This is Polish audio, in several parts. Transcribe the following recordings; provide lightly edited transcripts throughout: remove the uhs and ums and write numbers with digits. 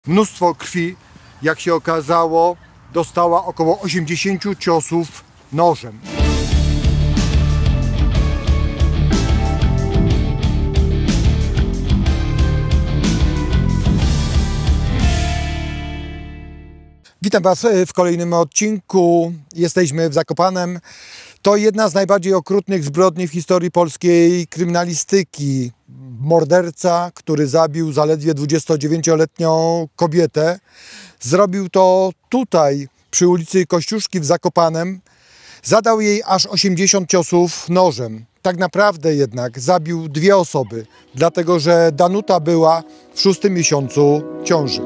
Mnóstwo krwi, jak się okazało, dostała około 80 ciosów nożem. Witam Was w kolejnym odcinku. Jesteśmy w Zakopanem. To jedna z najbardziej okrutnych zbrodni w historii polskiej kryminalistyki. Morderca, który zabił zaledwie 29-letnią kobietę. Zrobił to tutaj, przy ulicy Kościuszki w Zakopanem. Zadał jej aż 80 ciosów nożem. Tak naprawdę jednak zabił dwie osoby, dlatego że Danuta była w 6. miesiącu ciąży.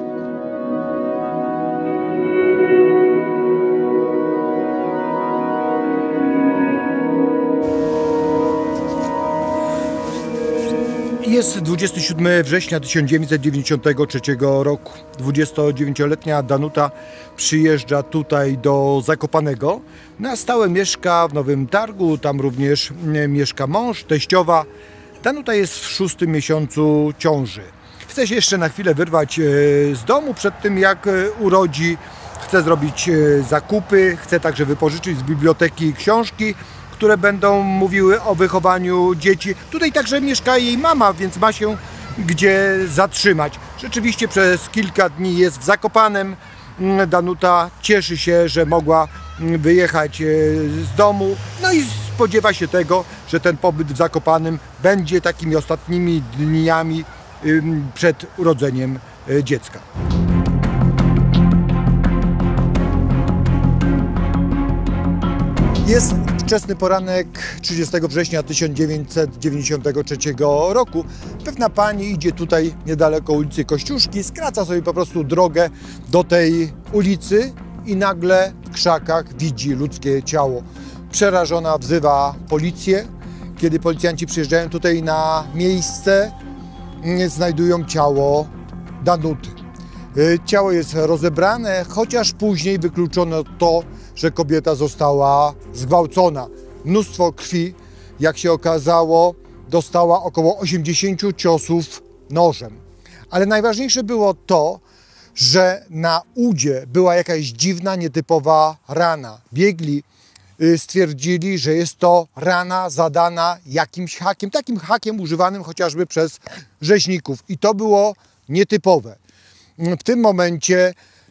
Jest 27 września 1993 roku. 29-letnia Danuta przyjeżdża tutaj do Zakopanego. Na stałe mieszka w Nowym Targu, tam również mieszka mąż, teściowa. Danuta jest w 6. miesiącu ciąży. Chce się jeszcze na chwilę wyrwać z domu przed tym, jak urodzi. Chce zrobić zakupy, chce także wypożyczyć z biblioteki książki, które będą mówiły o wychowaniu dzieci. Tutaj także mieszka jej mama, więc ma się gdzie zatrzymać. Rzeczywiście przez kilka dni jest w Zakopanem. Danuta cieszy się, że mogła wyjechać z domu. No i spodziewa się tego, że ten pobyt w Zakopanem będzie takimi ostatnimi dniami przed urodzeniem dziecka. Jest wczesny poranek 30 września 1993 roku. Pewna pani idzie tutaj niedaleko ulicy Kościuszki, skraca sobie po prostu drogę do tej ulicy i nagle w krzakach widzi ludzkie ciało. Przerażona wzywa policję. Kiedy policjanci przyjeżdżają tutaj na miejsce, znajdują ciało Danuty. Ciało jest rozebrane, chociaż później wykluczono to, że kobieta została zgwałcona. Mnóstwo krwi, jak się okazało, dostała około 80 ciosów nożem. Ale najważniejsze było to, że na udzie była jakaś dziwna, nietypowa rana. Biegli stwierdzili, że jest to rana zadana jakimś hakiem, takim hakiem używanym chociażby przez rzeźników. I to było nietypowe. W tym momencie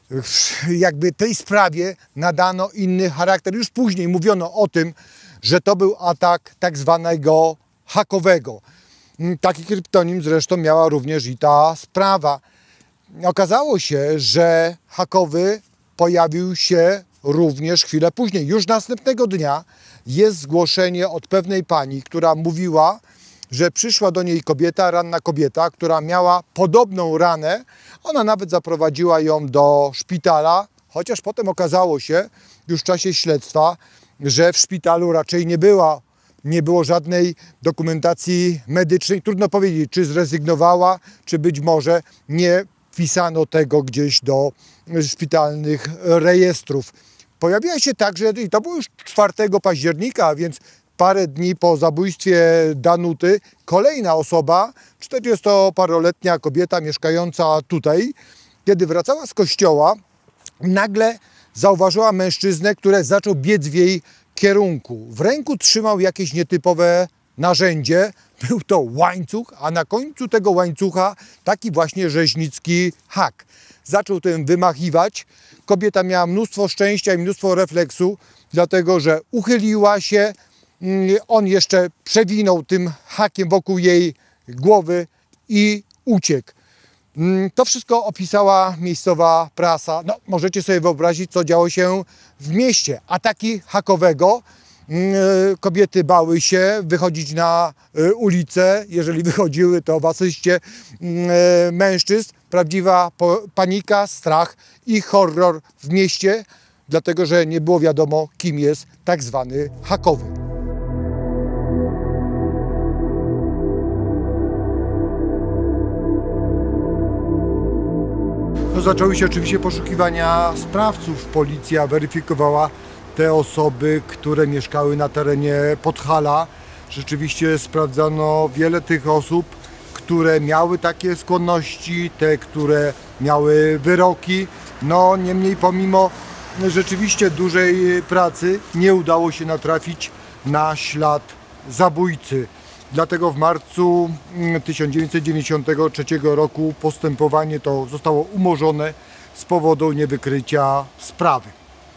jakby tej sprawie nadano inny charakter. Już później mówiono o tym, że to był atak tak zwanego hakowego. Taki kryptonim zresztą miała również i ta sprawa. Okazało się, że hakowy pojawił się również chwilę później. Już następnego dnia jest zgłoszenie od pewnej pani, która mówiła, że przyszła do niej kobieta, ranna kobieta, która miała podobną ranę. Ona nawet zaprowadziła ją do szpitala, chociaż potem okazało się już w czasie śledztwa, że w szpitalu raczej nie było żadnej dokumentacji medycznej. Trudno powiedzieć, czy zrezygnowała, czy być może nie wpisano tego gdzieś do szpitalnych rejestrów. Pojawiła się także, i to było już 4 października, więc parę dni po zabójstwie Danuty, kolejna osoba, 40-paroletnia kobieta mieszkająca tutaj, kiedy wracała z kościoła, nagle zauważyła mężczyznę, który zaczął biec w jej kierunku. W ręku trzymał jakieś nietypowe narzędzie, był to łańcuch, a na końcu tego łańcucha taki właśnie rzeźnicki hak. Zaczął tym wymachiwać. Kobieta miała mnóstwo szczęścia i mnóstwo refleksu, dlatego że uchyliła się. On jeszcze przewinął tym hakiem wokół jej głowy i uciekł. To wszystko opisała miejscowa prasa. No, możecie sobie wyobrazić, co działo się w mieście. Ataki hakowego. Kobiety bały się wychodzić na ulicę. Jeżeli wychodziły, to w asyście mężczyzn. Prawdziwa panika, strach i horror w mieście, dlatego że nie było wiadomo, kim jest tak zwany hakowy. Zaczęły się oczywiście poszukiwania sprawców. Policja weryfikowała te osoby, które mieszkały na terenie Podhala. Rzeczywiście sprawdzano wiele tych osób, które miały takie skłonności, te, które miały wyroki. No niemniej pomimo rzeczywiście dużej pracy nie udało się natrafić na ślad zabójcy. Dlatego w marcu 1993 roku postępowanie to zostało umorzone z powodu niewykrycia sprawy.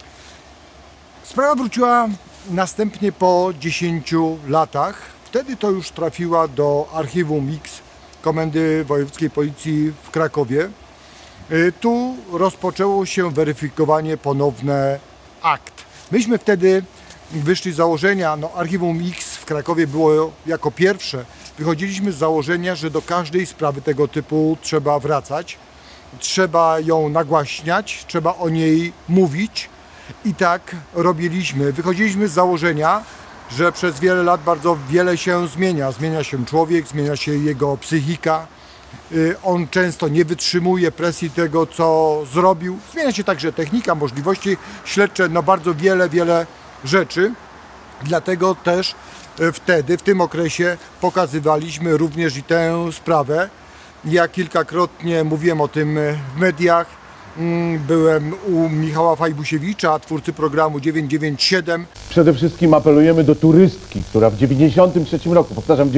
Sprawa wróciła następnie po 10 latach. Wtedy to już trafiła do Archiwum X Komendy Wojewódzkiej Policji w Krakowie. Tu rozpoczęło się weryfikowanie ponowne akt. Myśmy wtedy wyszli z założenia, Archiwum X w Krakowie było jako pierwsze. Wychodziliśmy z założenia, że do każdej sprawy tego typu trzeba wracać, trzeba ją nagłaśniać, trzeba o niej mówić i tak robiliśmy. Wychodziliśmy z założenia, że przez wiele lat bardzo wiele się zmienia. Zmienia się człowiek, zmienia się jego psychika. On często nie wytrzymuje presji tego, co zrobił. Zmienia się także technika, możliwości śledcze, bardzo wiele rzeczy. Dlatego też wtedy, w tym okresie pokazywaliśmy również i tę sprawę. Ja kilkakrotnie mówiłem o tym w mediach. Byłem u Michała Fajbusiewicza, twórcy programu 997. Przede wszystkim apelujemy do turystki, która w 93 roku, powtarzam, w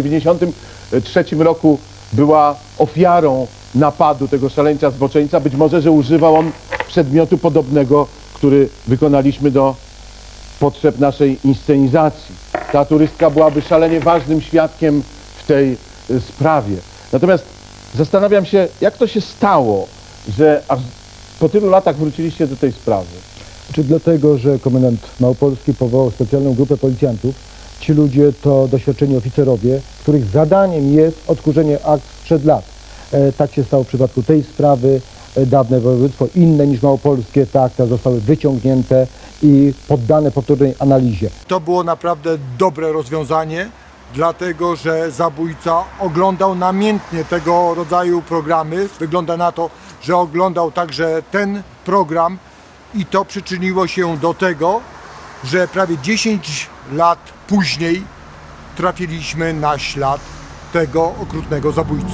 93 roku była ofiarą napadu tego szaleńca zboczeńca. Być może, że używał on przedmiotu podobnego, który wykonaliśmy do potrzeb naszej inscenizacji. Ta turystka byłaby szalenie ważnym świadkiem w tej sprawie. Natomiast zastanawiam się, jak to się stało, że aż po tylu latach wróciliście do tej sprawy. Czy dlatego, że komendant Małopolski powołał specjalną grupę policjantów. Ci ludzie to doświadczeni oficerowie, których zadaniem jest odkurzenie akt sprzed lat. Tak się stało w przypadku tej sprawy. Dawne województwo, inne niż małopolskie, te akta zostały wyciągnięte i poddane powtórnej analizie. To było naprawdę dobre rozwiązanie, dlatego że zabójca oglądał namiętnie tego rodzaju programy. Wygląda na to, że oglądał także ten program i to przyczyniło się do tego, że prawie 10 lat później trafiliśmy na ślad tego okrutnego zabójcy.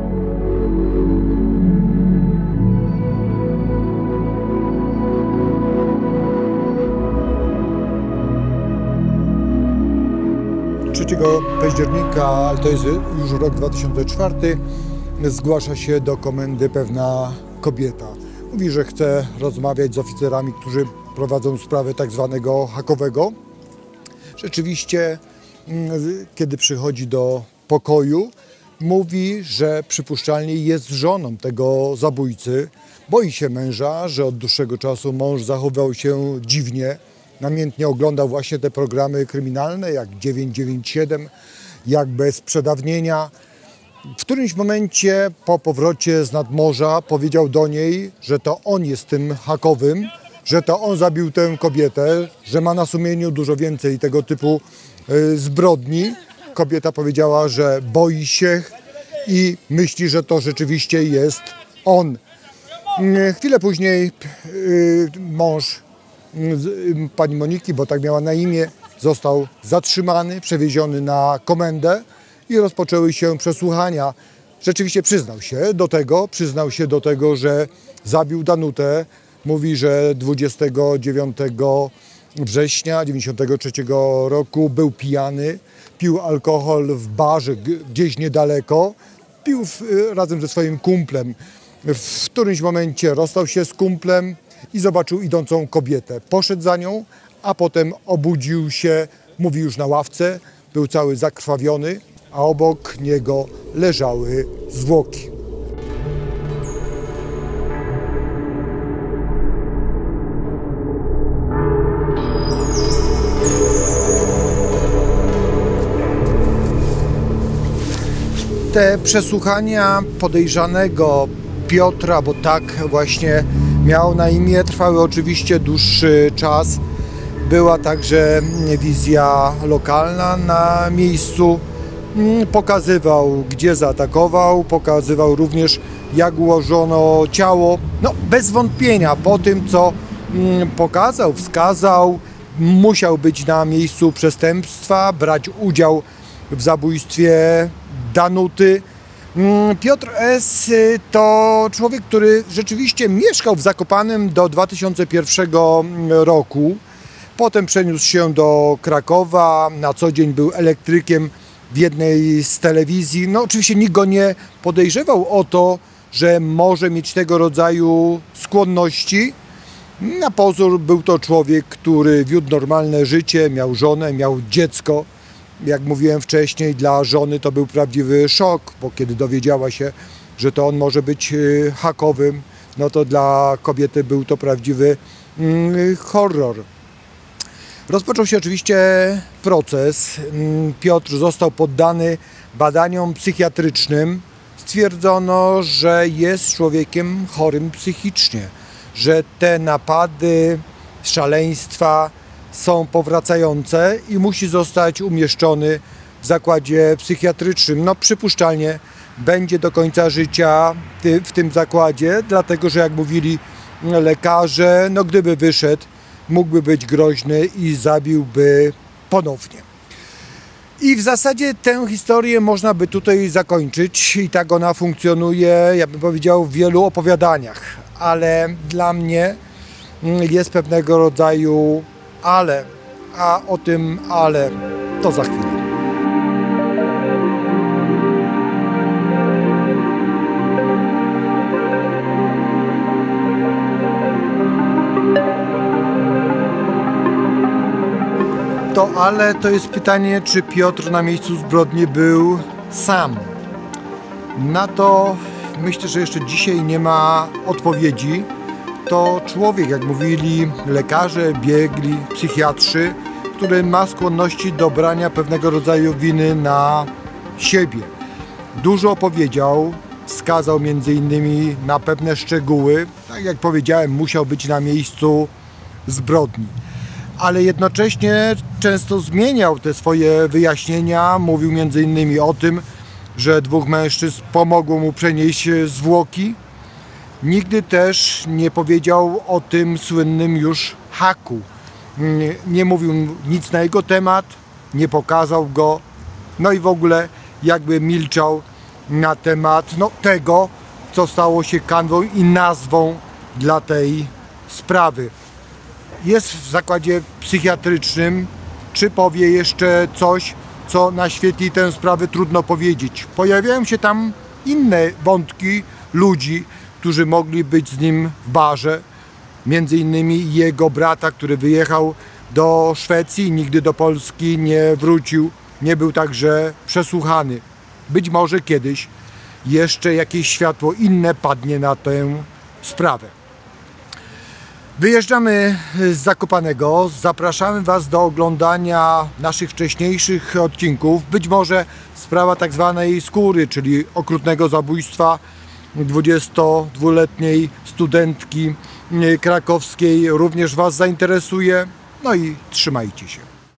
Października, ale to jest już rok 2004, zgłasza się do komendy pewna kobieta. Mówi, że chce rozmawiać z oficerami, którzy prowadzą sprawę tak zwanego hakowego. Rzeczywiście, kiedy przychodzi do pokoju, mówi, że przypuszczalnie jest żoną tego zabójcy. Boi się męża, że od dłuższego czasu mąż zachowywał się dziwnie. Namiętnie oglądał właśnie te programy kryminalne, jak 997, jak Bez przedawnienia. W którymś momencie po powrocie z nadmorza powiedział do niej, że to on jest tym hakowym, że to on zabił tę kobietę, że ma na sumieniu dużo więcej tego typu zbrodni. Kobieta powiedziała, że boi się i myśli, że to rzeczywiście jest on. Chwilę później mąż pani Moniki, bo tak miała na imię, został zatrzymany, przewieziony na komendę i rozpoczęły się przesłuchania. Rzeczywiście przyznał się do tego, że zabił Danutę. Mówi, że 29 września 1993 roku był pijany, pił alkohol w barze gdzieś niedaleko, pił razem ze swoim kumplem. W którymś momencie rozstał się z kumplem i zobaczył idącą kobietę. Poszedł za nią, a potem obudził się, mówi już na ławce, był cały zakrwawiony, a obok niego leżały zwłoki. Te przesłuchania podejrzanego Piotra, bo tak właśnie miał na imię, trwały oczywiście dłuższy czas. Była także wizja lokalna na miejscu. Pokazywał, gdzie zaatakował, pokazywał również, jak ułożono ciało. No, bez wątpienia, po tym, co pokazał, wskazał, musiał być na miejscu przestępstwa, brać udział w zabójstwie Danuty. Piotr S. to człowiek, który rzeczywiście mieszkał w Zakopanem do 2001 roku. Potem przeniósł się do Krakowa, na co dzień był elektrykiem w jednej z telewizji. No oczywiście nikt go nie podejrzewał o to, że może mieć tego rodzaju skłonności. Na pozór był to człowiek, który wiódł normalne życie, miał żonę, miał dziecko. Jak mówiłem wcześniej, dla żony to był prawdziwy szok, bo kiedy dowiedziała się, że to on może być hakowym, no to dla kobiety był to prawdziwy horror. Rozpoczął się oczywiście proces. Piotr został poddany badaniom psychiatrycznym. Stwierdzono, że jest człowiekiem chorym psychicznie, że te napady, szaleństwa są powracające i musi zostać umieszczony w zakładzie psychiatrycznym. No przypuszczalnie będzie do końca życia w tym zakładzie, dlatego że jak mówili lekarze, no gdyby wyszedł, mógłby być groźny i zabiłby ponownie. I w zasadzie tę historię można by tutaj zakończyć i tak ona funkcjonuje, ja bym powiedział, w wielu opowiadaniach, ale dla mnie jest pewnego rodzaju ale, a o tym ale to za chwilę. To ale to jest pytanie, czy Piotr na miejscu zbrodni był sam. Na to myślę, że jeszcze dzisiaj nie ma odpowiedzi. To człowiek, jak mówili lekarze, biegli, psychiatrzy, który ma skłonności do brania pewnego rodzaju winy na siebie. Dużo opowiedział, wskazał m.in. na pewne szczegóły. Tak jak powiedziałem, musiał być na miejscu zbrodni. Ale jednocześnie często zmieniał te swoje wyjaśnienia. Mówił m.in. o tym, że dwóch mężczyzn pomogło mu przenieść zwłoki. Nigdy też nie powiedział o tym słynnym już haku. Nie mówił nic na jego temat, nie pokazał go, no i w ogóle jakby milczał na temat tego, co stało się kanwą i nazwą dla tej sprawy. Jest w zakładzie psychiatrycznym. Czy powie jeszcze coś, co naświetli tę sprawę, trudno powiedzieć. Pojawiają się tam inne wątki ludzi, którzy mogli być z nim w barze. Między innymi jego brata, który wyjechał do Szwecji i nigdy do Polski nie wrócił. Nie był także przesłuchany. Być może kiedyś jeszcze jakieś światło inne padnie na tę sprawę. Wyjeżdżamy z Zakopanego, zapraszamy Was do oglądania naszych wcześniejszych odcinków. Być może sprawa tak zwanej skóry, czyli okrutnego zabójstwa 22-letniej studentki krakowskiej również Was zainteresuje. No i trzymajcie się.